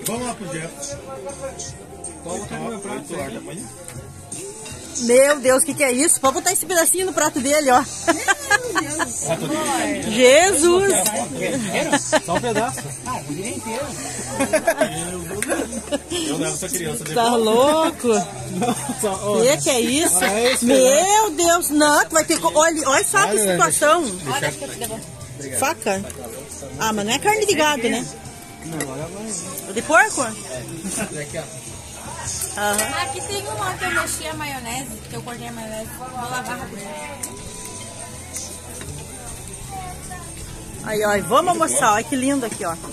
Vamos lá pro Jeff. Toma, 8 horas da manhã. Meu Deus, o que é isso? Pode botar esse pedacinho no prato dele, ó. Jesus! Só um pedaço. O dia inteiro. Eu levo essa criança depois. Tá louco? Que é isso? Meu Deus, não, tu vai ter que... Olha só que situação. Faca? Ah, mas não é carne de gado, né? De porco? Aqui, ó. Aqui tem uma que eu mexi a maionese, que eu cortei a maionese. Vou lavar rapidinho. Aí, ó, vamos almoçar. Olha que lindo aqui, ó.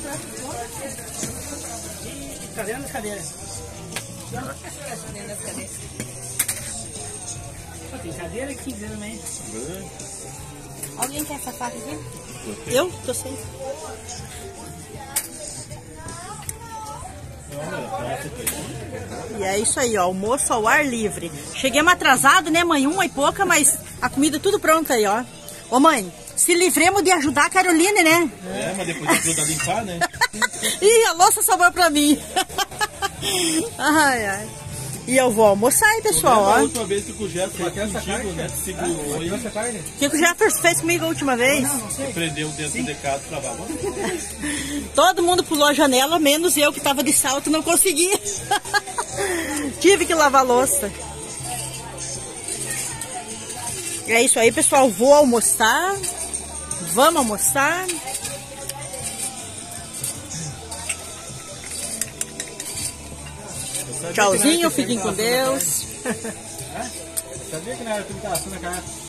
Tá dentro das cadeiras. Tem cadeira aqui dentro também. Alguém quer essa faca aqui? Eu? Tô sem. E é isso aí, ó, almoço ao ar livre. Chegamos atrasado, né, mãe? 1h pouca, mas a comida tudo pronta aí, ó. Ô, mãe, se livremos de ajudar a Caroline, né? É, mas depois ajuda a limpar, né? Ih, a louça sobrou pra mim. Ai, ai. E eu vou almoçar aí, pessoal, ó. A última vez que o Jeff fez contigo, né? Segurou e essa carne. O que o Jefferson fez comigo a última vez? Prendeu dentro de casa e travava. Todo mundo pulou a janela, menos eu que tava de salto, não consegui. Tive que lavar a louça. É isso aí, pessoal. Vou almoçar. Vamos almoçar. Tchauzinho, fiquem com Deus. Sabia que não era tudo que tava na cara.